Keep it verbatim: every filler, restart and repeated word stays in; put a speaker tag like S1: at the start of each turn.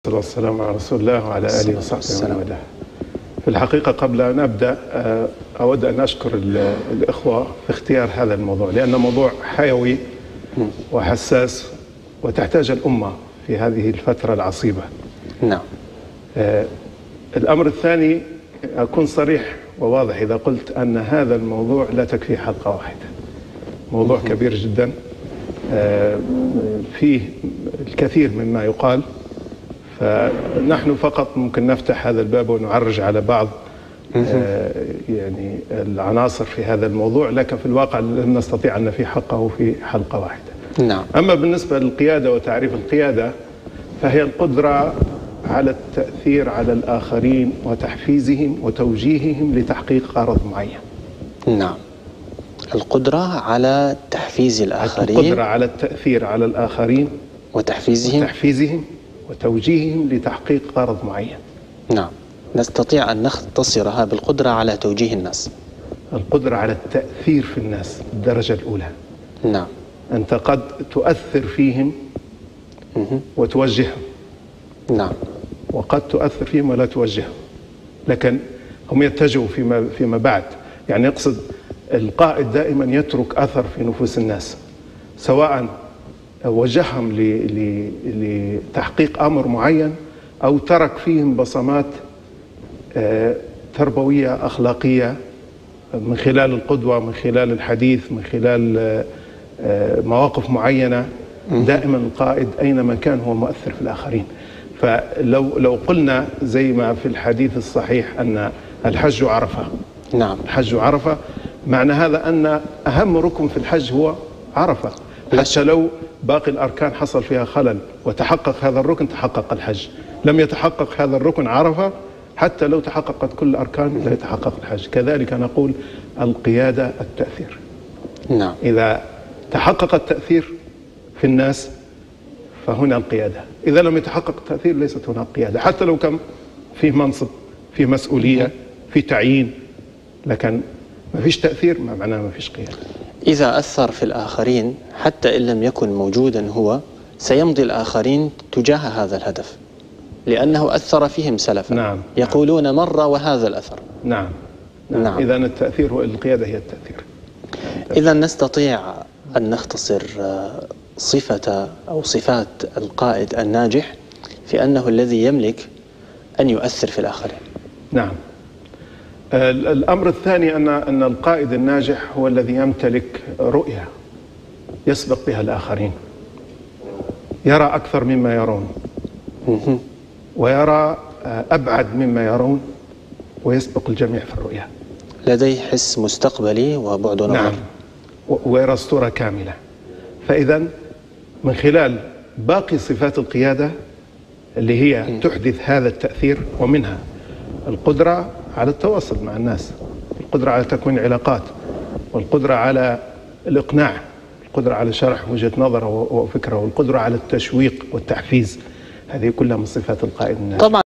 S1: والسلام على رسول الله وعلى آله وصحبه ومن والاه. في الحقيقة قبل أن أبدأ أود أن أشكر الإخوة في اختيار هذا الموضوع، لأنه موضوع حيوي وحساس وتحتاج الأمة في هذه الفترة العصيبة.
S2: نعم.
S1: الأمر الثاني، أكون صريح وواضح إذا قلت أن هذا الموضوع لا تكفي حلقة واحدة. موضوع كبير جدا، فيه الكثير مما يقال، فنحن فقط ممكن نفتح هذا الباب ونعرج على بعض يعني العناصر في هذا الموضوع، لكن في الواقع لن نستطيع أن نفي حقه في حلقة واحدة.
S2: نعم.
S1: أما بالنسبة للقيادة وتعريف القيادة، فهي القدرة على التأثير على الآخرين وتحفيزهم وتوجيههم لتحقيق غرض معين.
S2: نعم. القدرة على تحفيز الآخرين،
S1: القدرة على التأثير على الآخرين
S2: وتحفيزهم
S1: وتحفيزهم وتوجيههم لتحقيق غرض معين.
S2: نعم. نستطيع أن نختصرها بالقدرة على توجيه الناس.
S1: القدرة على التأثير في الناس الدرجة الأولى.
S2: نعم.
S1: أنت قد تؤثر فيهم وتوجههم.
S2: نعم.
S1: وقد تؤثر فيهم ولا توجههم، لكن هم يتجهوا فيما فيما بعد. يعني يقصد القائد دائما يترك أثر في نفوس الناس، سواء وجههم لتحقيق أمر معين أو ترك فيهم بصمات تربوية أخلاقية من خلال القدوة، من خلال الحديث، من خلال مواقف معينة. دائما القائد أينما كان هو مؤثر في الآخرين. فلو لو قلنا زي ما في الحديث الصحيح أن الحج عرفة.
S2: نعم.
S1: الحج عرفة، معنى هذا أن أهم ركن في الحج هو عرفة. حتى لو باقي الأركان حصل فيها خلل وتحقق هذا الركن تحقق الحج، لم يتحقق هذا الركن عرفة، حتى لو تحققت كل الأركان لا يتحقق الحج. كذلك نقول القيادة التأثير.
S2: نعم.
S1: إذا تحقق التأثير في الناس فهنا القيادة، إذا لم يتحقق التأثير ليست هناك قيادة، حتى لو كان فيه منصب، فيه مسؤولية، فيه تعيين، لكن ما فيش تأثير ما معناه ما فيش قيادة.
S2: إذا أثر في الآخرين حتى إن لم يكن موجودا هو، سيمضي الآخرين تجاه هذا الهدف لأنه أثر فيهم سلفا.
S1: نعم.
S2: يقولون مرة وهذا الأثر.
S1: نعم. نعم. نعم. إذا التأثير هو القيادة، هي التأثير.
S2: إذا نستطيع أن نختصر صفة أو صفات القائد الناجح في أنه الذي يملك أن يؤثر في الآخرين.
S1: نعم. الأمر الثاني أن أن القائد الناجح هو الذي يمتلك رؤية يسبق بها الآخرين، يرى أكثر مما يرون، ويرى أبعد مما يرون، ويسبق الجميع في الرؤية.
S2: لديه حس مستقبلي وبعد نظر.
S1: نعم. ويرى الصورة كاملة. فإذا من خلال باقي صفات القيادة اللي هي تحدث هذا التأثير، ومنها القدرة على التواصل مع الناس، القدرة على تكوين علاقات، والقدرة على الإقناع، القدرة على شرح وجهة نظر وفكرة، والقدرة على التشويق والتحفيز. هذه كلها من صفات القائد الناجح. طبعا.